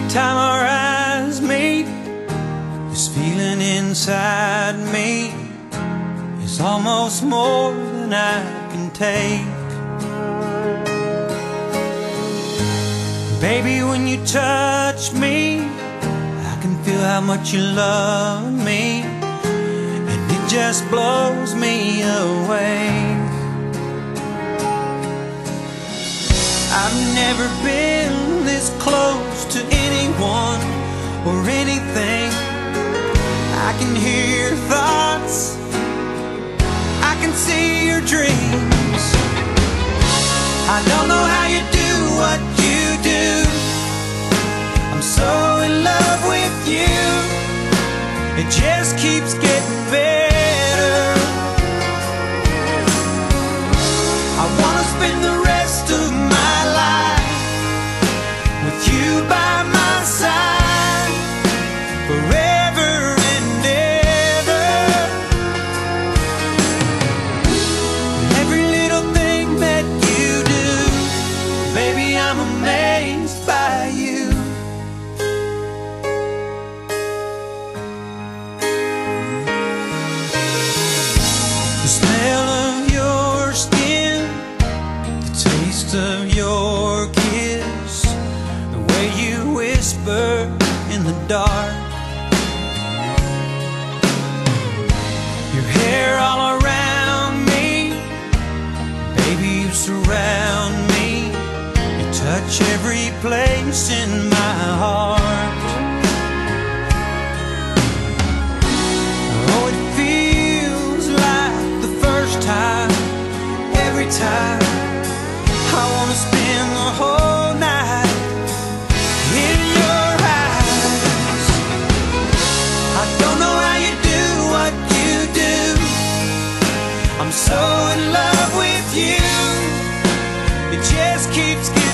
time our eyes meet, this feeling inside me is almost more than I can take. Baby, when you touch me, I can feel how much you love me, and it just blows me away. I've never been this close to anyone or anything. I can hear your thoughts, I can see your dreams. I don't know how you do what you do. I'm so in love with you. It just keeps getting better. I wanna spend the rest of my life with you by my side, forever and ever. Every little thing that you do, baby, I'm amazed by you. The smell of your skin, the taste of your kiss, the way you whisper in the dark, your hair all around me, baby, you surround me, you touch every place in my heart. Oh, it feels like the first time, every time. I wanna spend the whole night in your eyes. I don't know how you do what you do. I'm so in love with you. It just keeps getting